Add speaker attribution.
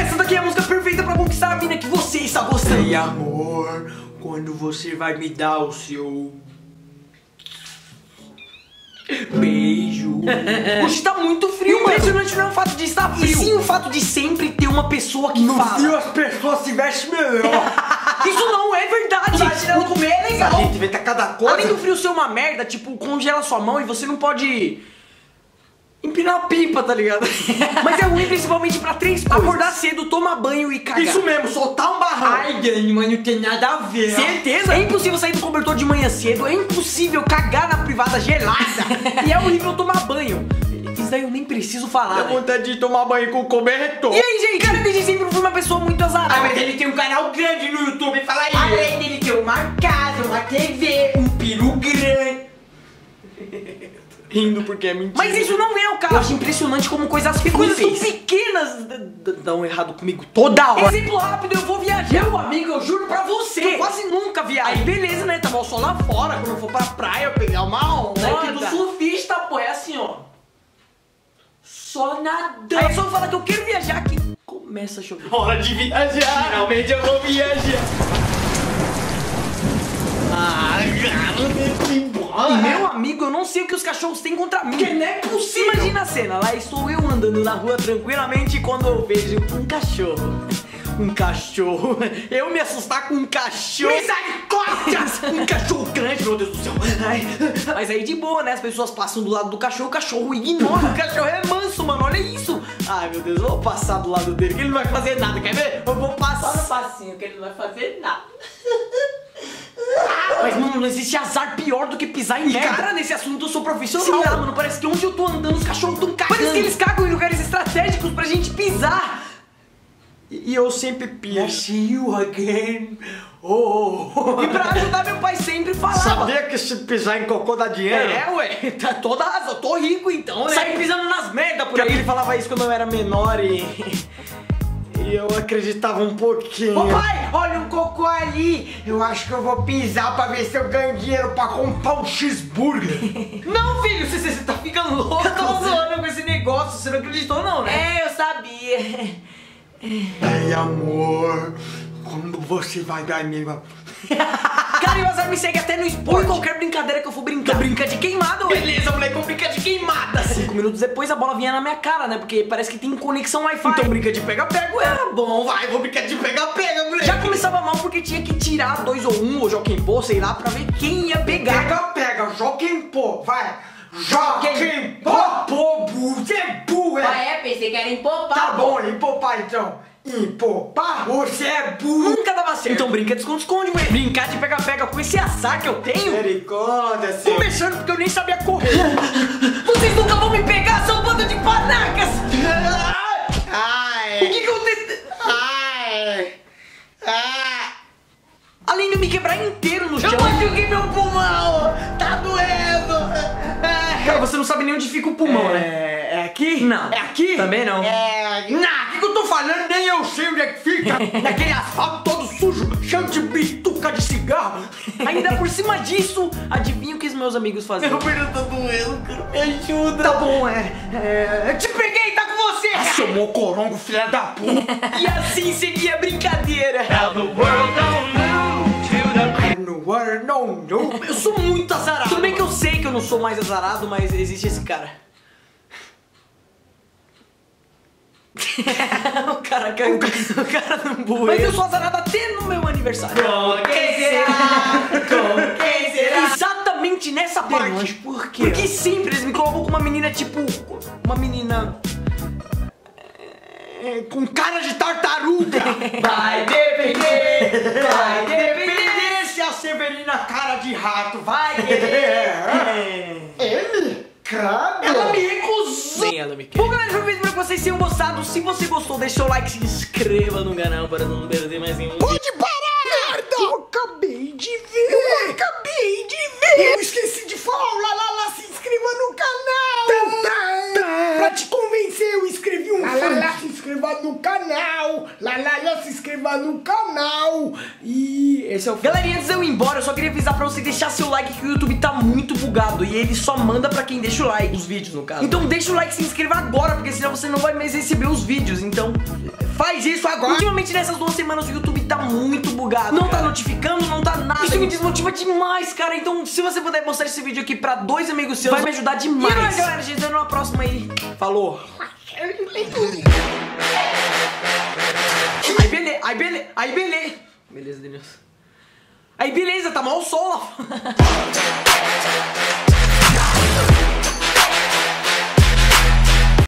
Speaker 1: Essa daqui é a música perfeita pra conquistar a mina que você está gostando.
Speaker 2: E amor, quando você vai me dar o seu beijo?
Speaker 1: Hoje tá muito frio, mano. Impressionante não é o fato de estar frio, e sim o fato de sempre ter uma pessoa que
Speaker 2: No
Speaker 1: fala.
Speaker 2: frio as pessoas se vestem melhor.
Speaker 1: Isso não é verdade.
Speaker 2: Imagina comer é legal. A gente vê cada coisa.
Speaker 1: Além do frio ser uma merda, tipo, congela sua mão e você não pode empinar a pipa, tá ligado? Mas é ruim principalmente pra 3 coisas: acordar cedo, tomar banho e cagar.
Speaker 2: Isso mesmo, soltar um barrão.
Speaker 1: Ai, Dani, mas não tem nada a ver. Certeza? É impossível sair do cobertor de manhã cedo, é impossível cagar na privada gelada e é horrível tomar banho. Isso daí eu nem preciso falar.
Speaker 2: Dá
Speaker 1: né?
Speaker 2: vontade de tomar banho com cobertor.
Speaker 1: E aí, gente? Cara, desde sempre eu fui uma pessoa muito azarada.
Speaker 2: Mas ele tem um canal grande no YouTube, fala aí.
Speaker 1: Além dele ter uma casa, uma TV, um peru grande.
Speaker 2: Rindo porque é mentira.
Speaker 1: Mas isso não é o caso. Eu acho impressionante como coisas tão pequenas dão errado comigo toda hora. Exemplo rápido, eu vou viajar. Meu amigo, eu juro pra você, eu quase nunca viajo. Aí beleza, né? Tava o sol lá fora. Quando eu for pra praia, eu pegar uma onda. É que do surfista, pô, é assim, ó. Só nadando. Aí eu só falar que eu quero viajar que começa a chover.
Speaker 2: Hora de viajar. Finalmente eu vou viajar.
Speaker 1: E meu amigo, eu não sei o que os cachorros têm contra mim.
Speaker 2: Que não é possível.
Speaker 1: Imagina a cena, lá estou eu andando na rua tranquilamente quando eu vejo um cachorro. Um cachorro. Eu me assustar com um cachorro.
Speaker 2: Misericórdia!
Speaker 1: Um cachorro grande, meu Deus do céu. Ai. Mas aí de boa, né? As pessoas passam do lado do cachorro, o cachorro ignora. O cachorro é manso, mano. Olha isso. Ai, meu Deus, eu vou passar do lado dele, que ele não vai fazer nada. Quer ver? Eu vou passar no passinho, que ele não vai fazer nada. Mas, mano, não existe azar pior do que pisar em merda. Cara, nesse assunto eu sou profissional. Sim, mano, parece que onde eu tô andando os cachorros tão cagando. Parece que eles cagam em lugares estratégicos pra gente pisar.
Speaker 2: E eu sempre piso. See you again. Oh.
Speaker 1: E pra ajudar, meu pai sempre falava.
Speaker 2: Sabia que se pisar em cocô dá dinheiro?
Speaker 1: É, ué, tá toda razão. Eu tô rico então, né? Sai pisando nas merda por aí.
Speaker 2: Ele falava isso quando eu era menor e eu acreditava um pouquinho.
Speaker 1: Ô pai, olha um cocô ali.
Speaker 2: Eu acho que eu vou pisar pra ver se eu ganho dinheiro pra comprar um cheeseburger.
Speaker 1: Não, filho, você tá ficando louco. Eu tô zoando com esse negócio, você não acreditou não, né? É, eu sabia.
Speaker 2: Ai, amor, quando você vai dar minha...
Speaker 1: Cara, e o azar me segue até no esporte. Qualquer brincadeira que eu for brincar. Brinca de queimada, ué.
Speaker 2: Beleza, moleque, vamos brincar de queimada.
Speaker 1: 5 minutos depois a bola vinha na minha cara, né? Porque parece que tem conexão Wi-Fi.
Speaker 2: Então brinca de pega-pega, ué.
Speaker 1: Bom,
Speaker 2: Vai, vou brincar de pega-pega, moleque.
Speaker 1: já começava mal porque tinha que tirar 2 ou 1 ou Joaquim Pô, sei lá, pra ver quem ia pegar.
Speaker 2: Pega-pega, Joaquim Pô, vai. Joaquim Pô, você é burro, é.
Speaker 3: Ah, é? Pensei que era empopar.
Speaker 2: Tá bom, empopar então. Empopar? Você é burro.
Speaker 1: Nunca dava certo. Então brinca de esconde-esconde, ué. Brincar de pega-pega com esse azar que eu tenho.
Speaker 2: Misericórdia, seu.
Speaker 1: Começando porque eu nem sabia correr. Vocês nunca vão me pegar, seu bando de panacas.
Speaker 2: Ai.
Speaker 1: O que eu tentei?
Speaker 2: Ai. Ai.
Speaker 1: Além de me quebrar inteiro no chão.
Speaker 2: Eu machuquei meu pulmão. Tá doendo.
Speaker 1: Cara, você não sabe nem onde fica o pulmão, né?
Speaker 2: É aqui?
Speaker 1: Não.
Speaker 2: É aqui?
Speaker 1: Também não.
Speaker 2: O que eu tô falando? Nem eu sei onde é que fica. Naquele asfalto todo sujo, cheio de bituca de cigarro.
Speaker 1: Ainda por cima disso, adivinha o que os meus amigos faziam?
Speaker 2: Meu perna tá doendo, cara. Me ajuda.
Speaker 1: Tá bom, eu te peguei, tá com você!
Speaker 2: Seu mocorongo, filha da puta.
Speaker 1: E assim seguia a brincadeira. Eu sou muito azarado. Tudo bem que eu sei que eu não sou mais azarado, mas existe esse cara. O cara caiu. O cara não buia. Mas eu sou azarado até no meu aniversário.
Speaker 2: Com quem será? Com quem será?
Speaker 1: Exatamente nessa parte.
Speaker 2: Por quê?
Speaker 1: Porque sempre eles me colocam com uma menina tipo... Uma menina...
Speaker 2: Com cara de tartaruga.
Speaker 1: Vai depender. Vai depender.
Speaker 2: Se a Severina cara de rato vai
Speaker 1: Ele?
Speaker 2: Credo.
Speaker 1: Ela me recusou. Nem ela me quer. Bom, galera, espero que vocês tenham gostado. Se você gostou, deixa o like, se inscreva no canal para não perder mais nenhum.
Speaker 2: Pode parar! Merda! Eu acabei de ver! Eu esqueci de falar! Lá, se inscreva no canal! Pra te convencer, eu escrevi um se inscreva no canal! Se inscreva no canal! E esse é o...
Speaker 1: Galerinha, antes de eu ir embora, eu só queria avisar pra você deixar seu like, que o YouTube tá muito bugado e ele só manda pra quem deixa o like. Os vídeos, no caso. Então deixa o like e se inscreva agora, porque senão você não vai mais receber os vídeos. Então, faz isso agora. Ultimamente nessas 2 semanas o YouTube tá muito bugado. Não tá notificando, não tá nada. Isso me desmotiva demais, cara. Então se você puder mostrar esse vídeo aqui pra 2 amigos seus, vai me ajudar demais. E não é, galera, a gente vai numa próxima aí. Falou. Aí beleza. Beleza, Denilson. Aí beleza, tá mal o sol lá.